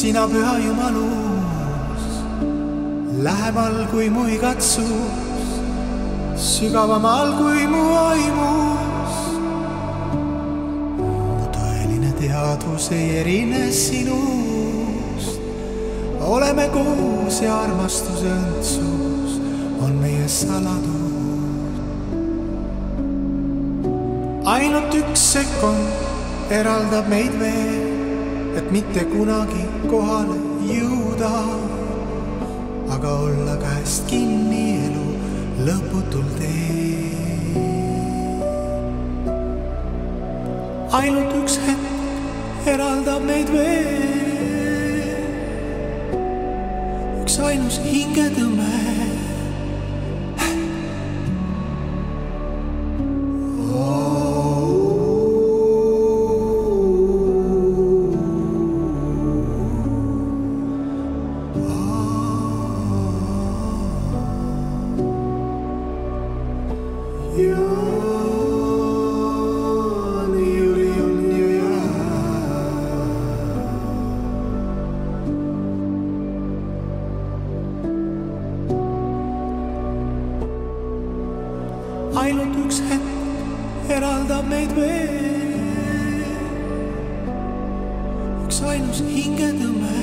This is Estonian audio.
sina püha Jumalus, lähemal kui mu igatsus, sügavamal kui mu aimus. Mu tõeline teadvus ei erine sinust, oleme koos ja armastuse õndsus on meie saladus. Ainult üks sekund eraldab meid veel, et mitte kunagi kohale jõuda, aga olla käest kinni elu lõputul teel. Ainult üks hetk eraldab meid veel, üks ainus hingetõmme. Ainult üks hetk eraldab meid veel, üks ainus hingetõmme.